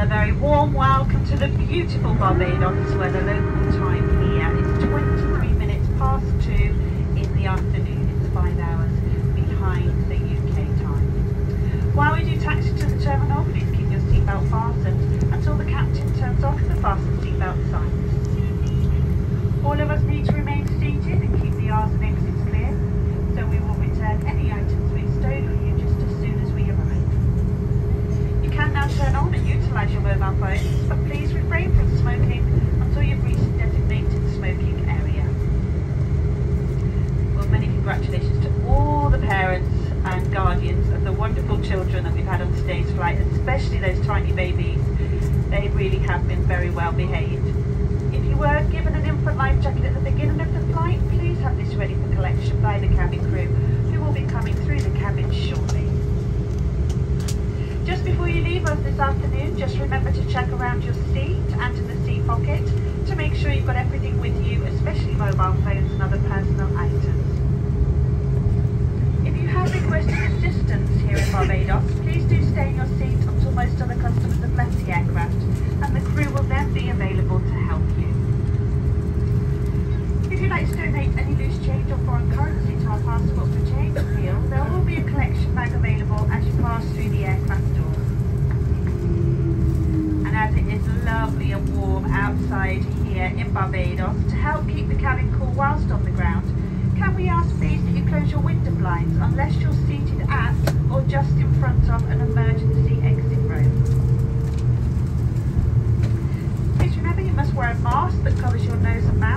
very warm welcome to the beautiful Barbados, where the local time here is 23 minutes past 2 in the afternoon. It's 5 hours behind the UK time. While we do taxi to the terminal, please keep your seatbelt fastened until the captain turns off the fasten seatbelt signs. All of us need to remain seated and keep the aisles and exits clear, so we will return any items we've stowed for you just as soon as we arrive. You can now turn on and utilise your mobile phones, but please refrain from smoking until you've reached the designated smoking area. Well, many congratulations to all the parents and guardians of the wonderful children that we've had on today's flight, especially those tiny babies. They really have been very well behaved. If you were given an infant life jacket at the beginning of the flight, please have this ready for collection by the cabin crew, who will be coming through the cabin shortly. Just before you leave us this afternoon, just remember to check around your seat and in the seat pocket to make sure you've got everything with you, especially mobile phones and other personal items. If you have requested assistance here in Barbados, please do stay in your seat until most other customers have left the aircraft, and the crew will then be available to help you. If you'd like to donate any loose change or foreign currency to our passport for change appeal, there will be a collection bag available as you pass through the aircraft doors. And as it is lovely and warm outside here in Barbados, to help keep the cabin cool whilst on the ground, can we ask please that you close your window blinds unless you're seated at or just in front of an emergency exit row. Please remember you must wear a mask that covers your nose and mouth